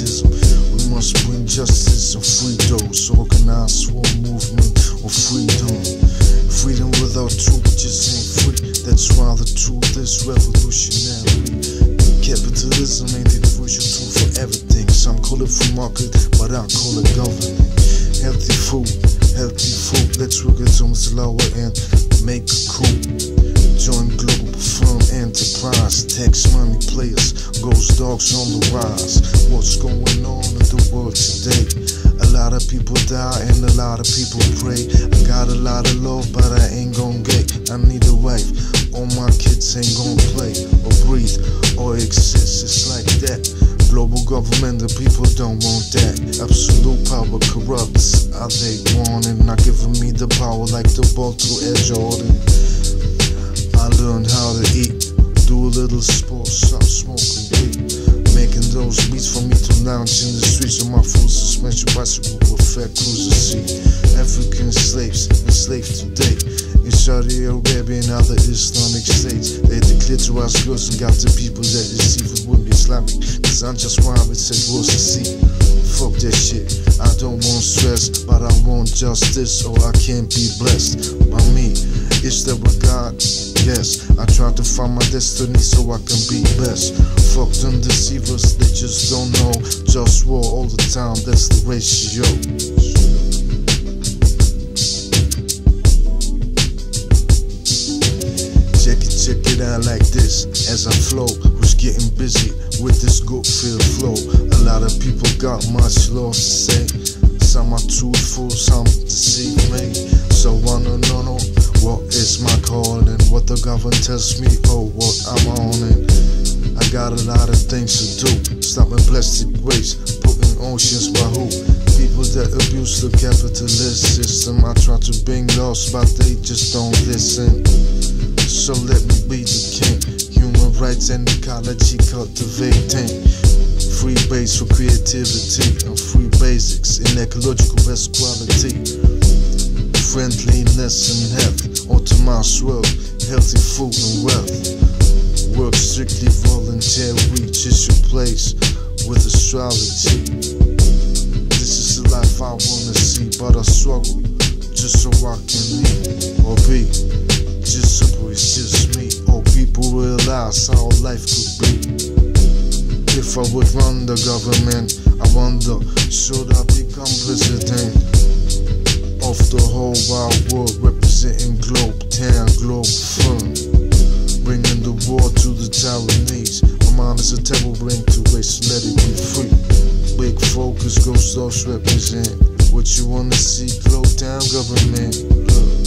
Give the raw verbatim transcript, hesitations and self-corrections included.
separatism. We must bring justice and free those. Organize for a movement of freedom. Freedom without truth just ain't free. That's why the truth is revolutionary. Capitalism ain't the crucial tool for everything. Some call it free market, but I call it government. Healthy food, healthy food. Let's work it on the lower end. Make a coup. Join global firm enterprise. Tax money players, ghost dogs on the rise. What's going on in the world today? A lot of people die and a lot of people pray. I got a lot of love, but I ain't gon' get. I need a wife. All my kids ain't gon' play or breathe or exist. It's like that. Global government, the people don't want that. Absolute power corrupts. Are they wanting? Not giving me the power like the ball to Air Jordan. I learned how to eat, do a little sports, stop smoking weed. Making those beats for me to lounge in the streets on my full suspension bicycle with fat cruiser seat. African slaves enslaved today in Saudi Arabia and other Islamic states. They declared to us girls and got the people that deceive it wouldn't be Islamic. Cause I'm just why it said was to see. Fuck that shit, I don't want stress, but I want justice or I can't be blessed by me. Is there a God? Yes, I try to find my destiny so I can be best. Fuck them deceivers, they just don't know. Just war all the time, that's the ratio. Check it, check it out like this. As I flow, who's getting busy with this good feel flow. A lot of people got much lost to say. Some are truthful, some deceive me. So I don't know what is my calling. What the government tells me, oh what I'm on it. I got a lot of things to do. Stopping plastic waste, putting oceans by who? People that abuse the capitalist system. I try to bring laws, but they just don't listen. So let me be the king. Human rights and ecology cultivating. Free base for creativity and free basics in ecological best quality. Friendliness and health, optimized world, healthy food and wealth. Work strictly voluntary, just your place with astrology. This is the life I wanna see, but I struggle just so I can live or be. Just so it's just me, or people realize how life could be. If I would run the government, I wonder, should I become president of the whole wide world, representing globe, town, globe, firm, bringing the war to the Taiwanese. My mind is a table bring to waste, let it be free. Big focus, ghost dogs represent what you wanna see, globe, town, government. Look.